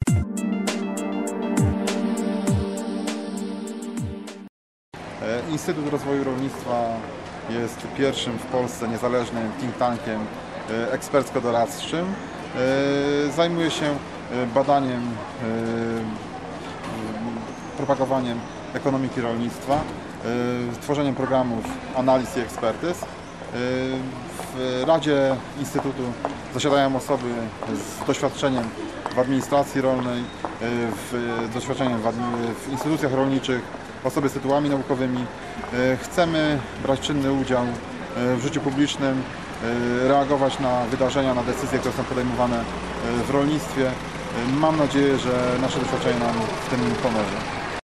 Instytut Rozwoju Rolnictwa jest pierwszym w Polsce niezależnym think tankiem ekspercko-doradczym. Zajmuje się badaniem, propagowaniem ekonomiki rolnictwa, tworzeniem programów analiz i ekspertyz. W Radzie Instytutu zasiadają osoby z doświadczeniem w administracji rolnej, doświadczeniem w instytucjach rolniczych, osoby z tytułami naukowymi. Chcemy brać czynny udział w życiu publicznym, reagować na wydarzenia, na decyzje, które są podejmowane w rolnictwie. Mam nadzieję, że nasze doświadczenie nam w tym pomoże.